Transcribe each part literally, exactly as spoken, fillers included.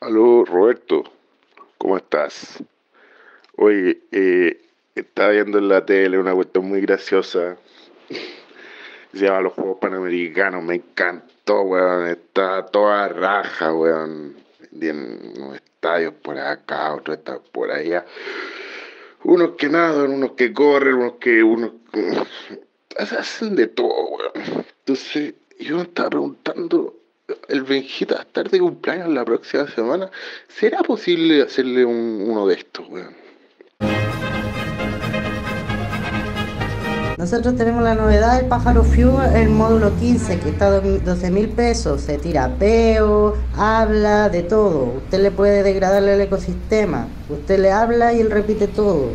Aló, Roberto, ¿cómo estás? Oye, eh, estaba viendo en la tele una cuestión muy graciosa. Se llama los Juegos Panamericanos. Me encantó, weón. Está toda raja, weón. Tienen unos estadios por acá, otros estadios por allá. Unos que nadan, unos que corren, unos que... unos hacen de todo, weón. Entonces, yo me estaba preguntando, el Benjita va a estar de cumpleaños la próxima semana. ¿Será posible hacerle un- uno de estos, weón? Nosotros tenemos la novedad del pájaro Fiu, el módulo quince, que está a doce mil pesos. Se tira peo, habla, de todo. Usted le puede degradar el ecosistema. Usted le habla y él repite todo.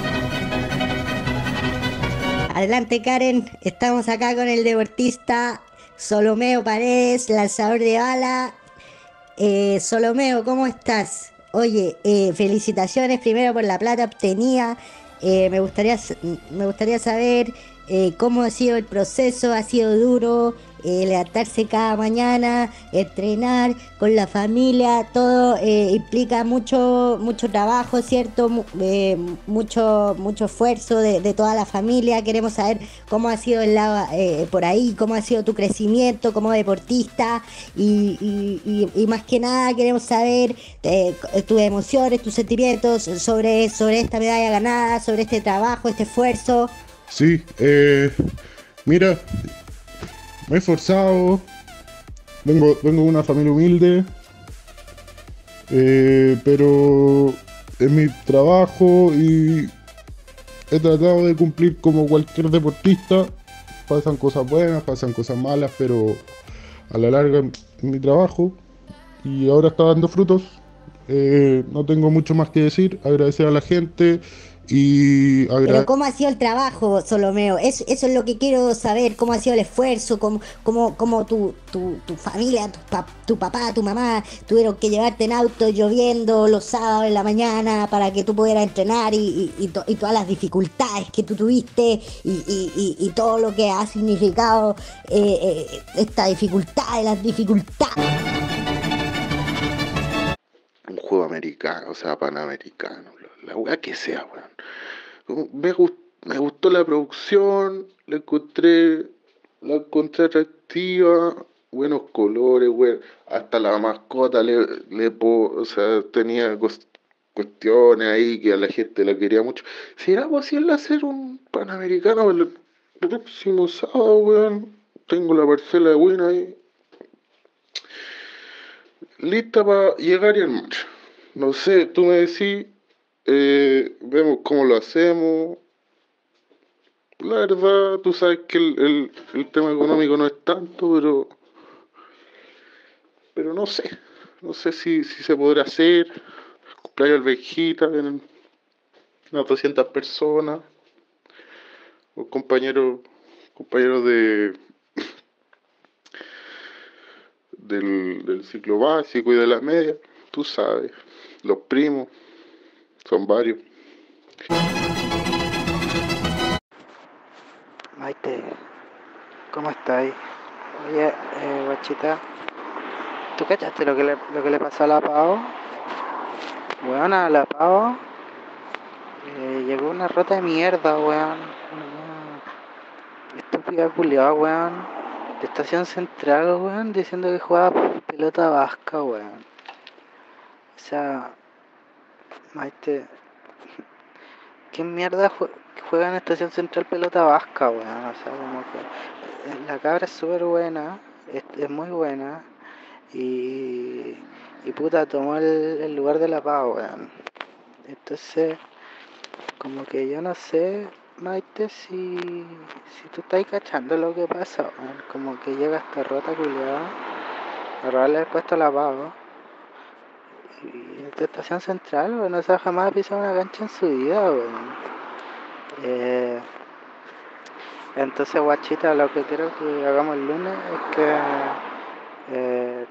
Adelante, Karen. Estamos acá con el deportista Solomeo Paredes, lanzador de bala. Eh, Solomeo, ¿cómo estás? Oye, eh, felicitaciones primero por la plata obtenida. Eh, me gustaría, s- me gustaría saber eh, cómo ha sido el proceso. ¿Ha sido duro eh, levantarse cada mañana, entrenar con la familia? Todo eh, implica mucho, mucho trabajo, ¿cierto? Mu- eh, mucho, mucho esfuerzo de, de toda la familia. Queremos saber cómo ha sido el lado, eh, por ahí, cómo ha sido tu crecimiento como deportista y, y- y- y más que nada queremos saber eh, tus emociones, tus sentimientos sobre, sobre esta medalla ganada, sobre este trabajo, este esfuerzo. Sí, eh, mira, me he esforzado, vengo, vengo de una familia humilde, eh, pero en mi trabajo y he tratado de cumplir como cualquier deportista. Pasan cosas buenas, pasan cosas malas, pero a la larga en mi trabajo y ahora está dando frutos. Eh, no tengo mucho más que decir, agradecer a la gente y Pero agradecer. ¿cómo ha sido el trabajo, Solomeo? Es- eso es lo que quiero saber, cómo ha sido el esfuerzo, cómo, cómo, cómo tu, tu, tu familia, tu, pa- tu papá, tu mamá tuvieron que llevarte en auto lloviendo los sábados en la mañana para que tú pudieras entrenar y, y- y to- y todas las dificultades que tú tuviste y, y- y- y todo lo que ha significado eh, eh, esta dificultad, las dificultades. Un juego americano, o sea, panamericano, la, la weá que sea, weón. Como Me, gus- me gustó la producción, la encontré, la encontré atractiva, buenos colores, weón. Hasta la mascota le, le po- o sea, tenía cos- cuestiones ahí que a la gente la quería mucho. ¿Será posible hacer un panamericano el próximo sábado, weón? Tengo la parcela de Win ahí lista para llegar y armar. No sé, tú me decís, eh, vemos cómo lo hacemos. La verdad, tú sabes que el, el- el tema económico no es tanto, pero, pero no sé. No sé si, si se podrá hacer. Cumpleaños al Vejita, vienen unas doscientas personas. Los compañeros, compañeros de, del, del ciclo básico y de la media. Tú sabes, los primos, son varios. Maite, ¿cómo estáis? Oye, eh, guachita, ¿tú cachaste lo que le, lo que le pasó a la Pau? Weón, a la Pau eh, llegó una rota de mierda, weón. Una estúpida culiada, weón. De Estación Central, weón, diciendo que jugaba pelota vasca, weón. O sea, Maite, ¿quién mierda jue- juega en Estación Central pelota vasca, weón? O sea, como que eh, la cabra es súper buena, es, es muy buena. Y, y puta, tomó el, el lugar de la Pau, weón. Entonces, como que yo no sé, Maite, si, si tú estás cachando lo que pasa, weón. Como que llega esta rota culiada a robarle el puesto a la Pau. Y esta estación central, weón, no se ha jamás pisado una cancha en su vida, weón. Eh, entonces, guachita, lo que quiero que hagamos el lunes es que eh,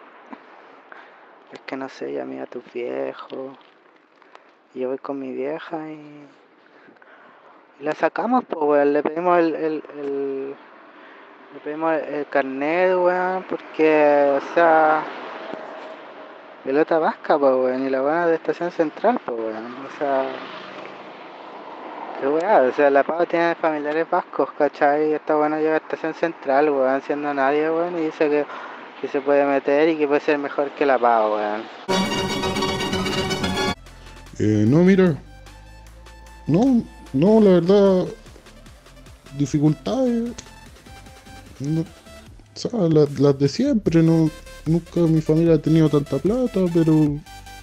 es que no sé, llamé a tus viejos. Y yo voy con mi vieja y, y la sacamos, pues, weón. Le pedimos el, el, el- le pedimos el, el carnet, weón, porque, o sea, pelota vasca, pues, weón, y la buena de Estación Central, pues, weón. O sea, qué weá, o sea, la Pau tiene familiares vascos, ¿cachai? Y esta buena llega a Estación Central, weón, siendo nadie, weón, y dice que, que se puede meter y que puede ser mejor que la Pau, weón. Eh, no, mira. No, no, la verdad. Dificultades. No, o sea, las, las de siempre, no. Nunca mi familia ha tenido tanta plata, pero.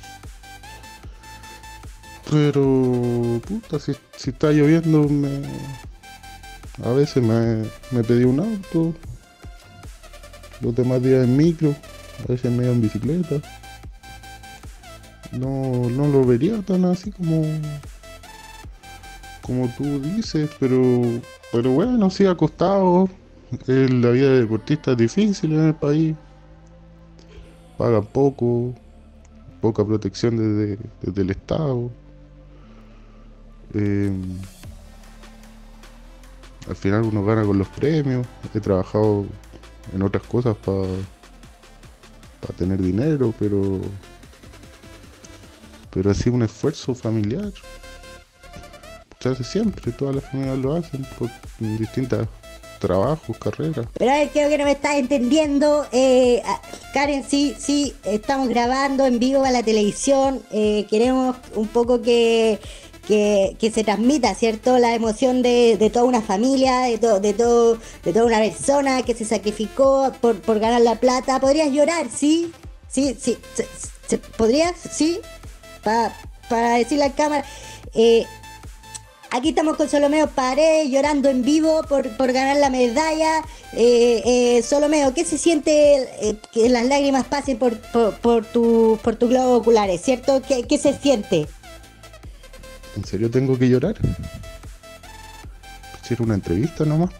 Pero. Puta, si, si está lloviendo, me. A veces me, me pedí un auto. Los demás días en micro. A veces me iba en bicicleta. No, no lo vería tan así como. Como tú dices, pero. Pero bueno, sí, ha costado. Eh, La vida de deportista es difícil en el país. Pagan poco. Poca protección desde, desde el Estado. Eh, al final uno gana con los premios. He trabajado en otras cosas para para tener dinero, pero pero ha sido un esfuerzo familiar. Se hace siempre, todas las familias lo hacen por distintos trabajos, carreras. Pero a ver, creo que no me estás entendiendo. Eh, a- Karen, sí, sí, estamos grabando en vivo a la televisión. Eh, queremos un poco que, que, que se transmita, ¿cierto? La emoción de, de toda una familia, de, to- de, todo, de toda una persona que se sacrificó por, por ganar la plata. ¿Podrías llorar? ¿Sí? ¿Sí? ¿Sí? ¿Se- se- ¿Podrías? ¿Sí? Pa- para decirle a la cámara. Eh, Aquí estamos con Solomeo Paredes llorando en vivo por, por ganar la medalla. Eh, eh, Solomeo, ¿qué se siente eh, que las lágrimas pasen por, por, por, tu, por tus globos oculares, ¿cierto? ¿Qué, qué se siente? ¿En serio tengo que llorar? Si era una entrevista nomás.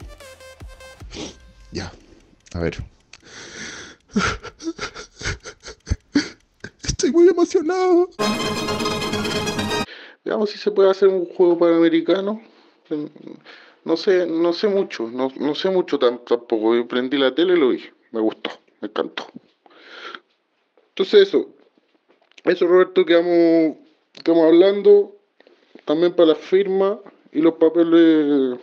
Ya, a ver. Estoy muy emocionado. Veamos si se puede hacer un juego panamericano. No sé, no sé mucho, no, no sé mucho tam- tampoco. Yo prendí la tele y lo vi. Me gustó, me encantó. Entonces eso, eso Roberto, quedamos, quedamos hablando. También para las firmas y los papeles.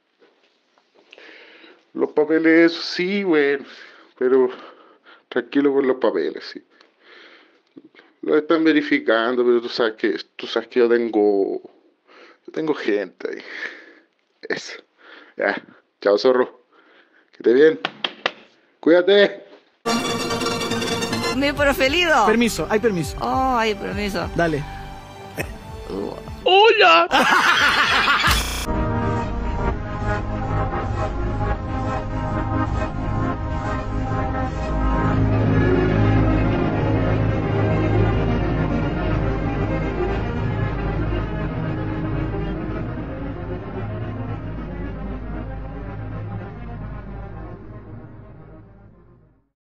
Los papeles, eso sí, bueno. Pero tranquilo con los papeles, sí. Lo están verificando, pero tú sabes que, tú sabes que yo tengo, yo tengo gente ahí. Eso. Ya. Chao, zorro. Que esté bien. Cuídate. Mi preferido. Permiso, hay permiso. Oh, hay permiso. Dale. Hola.